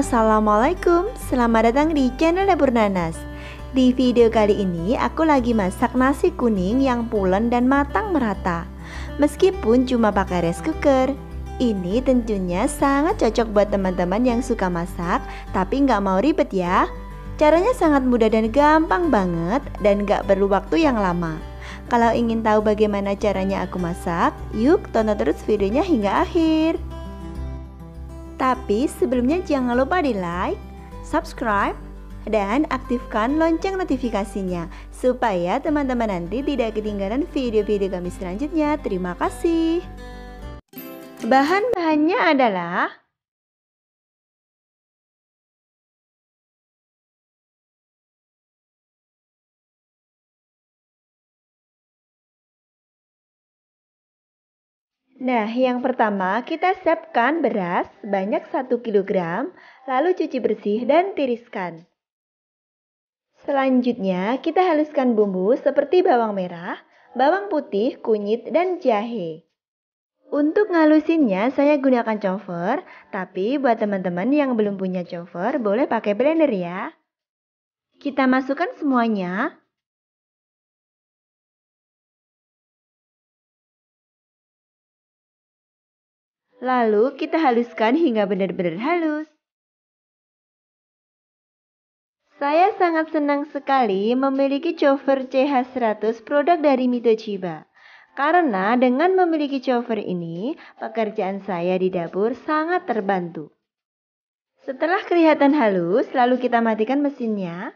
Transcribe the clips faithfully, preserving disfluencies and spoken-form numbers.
Assalamualaikum, selamat datang di channel Dapur Nanas. Di video kali ini aku lagi masak nasi kuning yang pulen dan matang merata. Meskipun cuma pakai rice cooker, ini tentunya sangat cocok buat teman-teman yang suka masak tapi nggak mau ribet ya. Caranya sangat mudah dan gampang banget dan nggak perlu waktu yang lama. Kalau ingin tahu bagaimana caranya aku masak, yuk tonton terus videonya hingga akhir. Tapi sebelumnya jangan lupa di like, subscribe, dan aktifkan lonceng notifikasinya supaya teman-teman nanti tidak ketinggalan video-video kami selanjutnya. Terima kasih. Bahan-bahannya adalah Nah, yang pertama kita siapkan beras sebanyak satu kilogram, lalu cuci bersih dan tiriskan. Selanjutnya, kita haluskan bumbu seperti bawang merah, bawang putih, kunyit, dan jahe. Untuk ngalusinnya, saya gunakan chopper, tapi buat teman-teman yang belum punya chopper, boleh pakai blender ya. Kita masukkan semuanya. Lalu kita haluskan hingga benar-benar halus. Saya sangat senang sekali memiliki chopper C H seratus produk dari Mitochiba. Karena dengan memiliki chopper ini, pekerjaan saya di dapur sangat terbantu. Setelah kelihatan halus, lalu kita matikan mesinnya.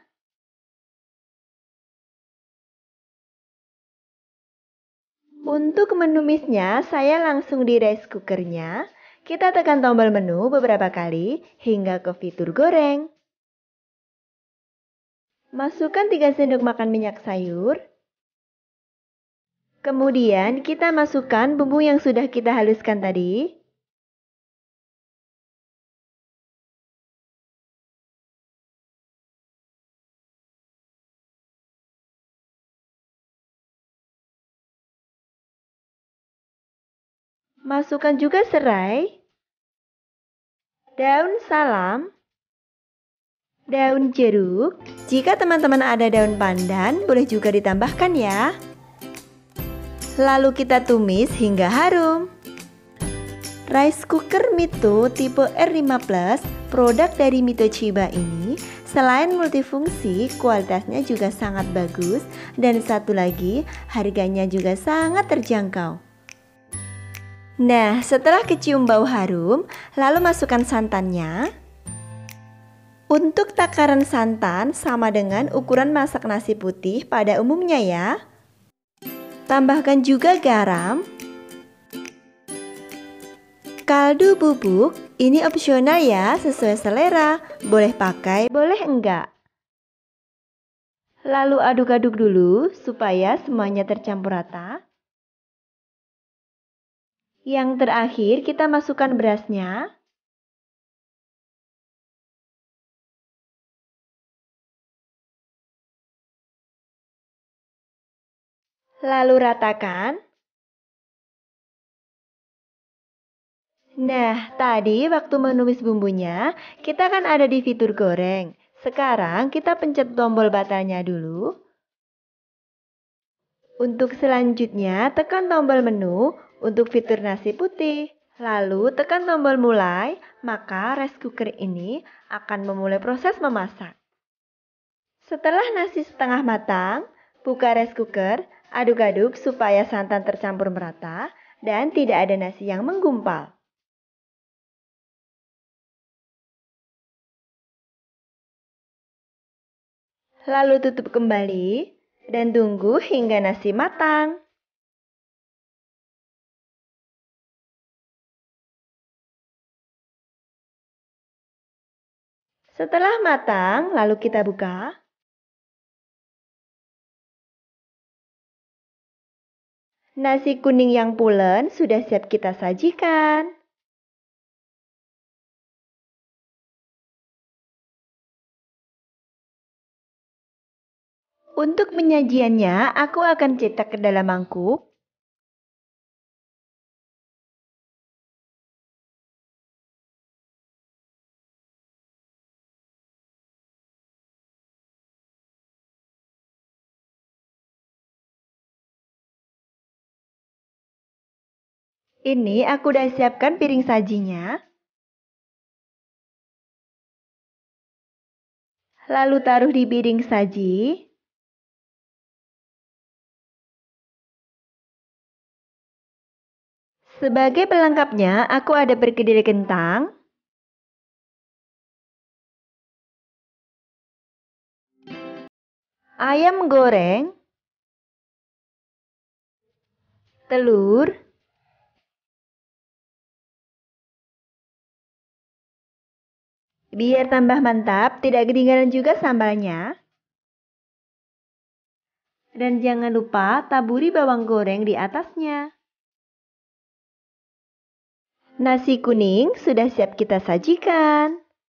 Untuk menumisnya, saya langsung di rice cookernya. Kita tekan tombol menu beberapa kali hingga ke fitur goreng. Masukkan tiga sendok makan minyak sayur. Kemudian kita masukkan bumbu yang sudah kita haluskan tadi. Masukkan juga serai, daun salam, daun jeruk. Jika teman-teman ada daun pandan, boleh juga ditambahkan ya. Lalu kita tumis hingga harum. Rice cooker Mito tipe R lima plus, produk dari Mitochiba ini, selain multifungsi, kualitasnya juga sangat bagus. Dan satu lagi, harganya juga sangat terjangkau. Nah, setelah kecium bau harum, lalu masukkan santannya. Untuk takaran santan sama dengan ukuran masak nasi putih pada umumnya ya. Tambahkan juga garam. Kaldu bubuk, ini opsional ya, sesuai selera. Boleh pakai, boleh enggak. Lalu aduk-aduk dulu supaya semuanya tercampur rata. Yang terakhir kita masukkan berasnya. Lalu ratakan. Nah, tadi waktu menumis bumbunya, kita kan ada di fitur goreng. Sekarang kita pencet tombol batalnya dulu. Untuk selanjutnya, tekan tombol menu untuk fitur nasi putih. Lalu tekan tombol mulai, maka rice cooker ini akan memulai proses memasak. Setelah nasi setengah matang, buka rice cooker, aduk-aduk supaya santan tercampur merata dan tidak ada nasi yang menggumpal. Lalu tutup kembali dan tunggu hingga nasi matang. Setelah matang, lalu kita buka. Nasi kuning yang pulen sudah siap kita sajikan. Untuk penyajiannya, aku akan cetak ke dalam mangkuk. Ini aku udah siapkan piring sajinya. Lalu taruh di piring saji. Sebagai pelengkapnya, aku ada perkedel kentang, ayam goreng, telur, biar tambah mantap, tidak ketinggalan juga sambalnya. Dan jangan lupa taburi bawang goreng di atasnya. Nasi kuning sudah siap kita sajikan.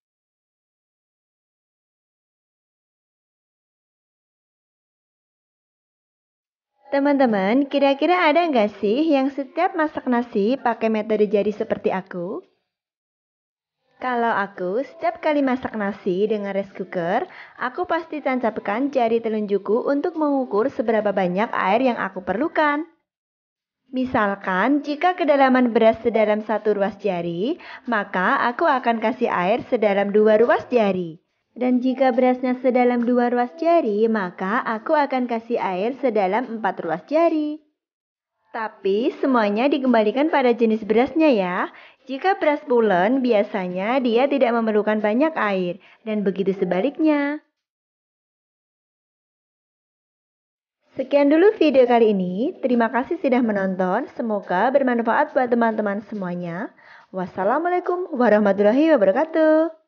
Teman-teman, kira-kira ada nggak sih yang setiap masak nasi pakai metode jari seperti aku? Kalau aku, setiap kali masak nasi dengan rice cooker, aku pasti tancapkan jari telunjukku untuk mengukur seberapa banyak air yang aku perlukan. Misalkan, jika kedalaman beras sedalam satu ruas jari, maka aku akan kasih air sedalam dua ruas jari. Dan jika berasnya sedalam dua ruas jari, maka aku akan kasih air sedalam empat ruas jari. Tapi semuanya dikembalikan pada jenis berasnya ya. Jika beras pulen, biasanya dia tidak memerlukan banyak air. Dan begitu sebaliknya. Sekian dulu video kali ini. Terima kasih sudah menonton. Semoga bermanfaat buat teman-teman semuanya. Wassalamualaikum warahmatullahi wabarakatuh.